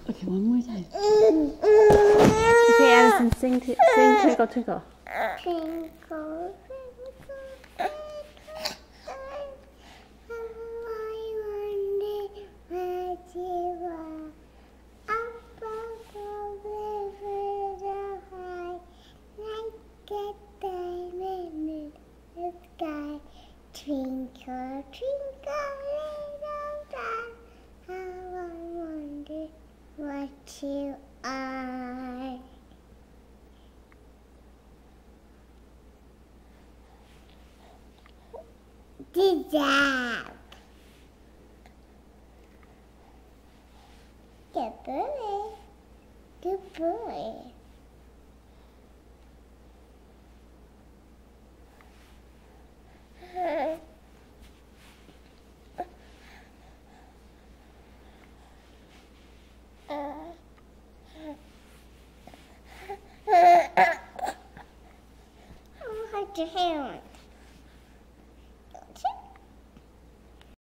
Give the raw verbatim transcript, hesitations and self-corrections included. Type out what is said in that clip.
Okay, one more time. Okay, Addison, sing, t sing Twinkle Twinkle. Twinkle, twinkle, little star, how I wonder what you are. Up above the river high, like a diamond in the sky. Twinkle, twinkle, little star, how I wonder what you are. Good job. Good boy. Good boy. Oh, how'd your hair on?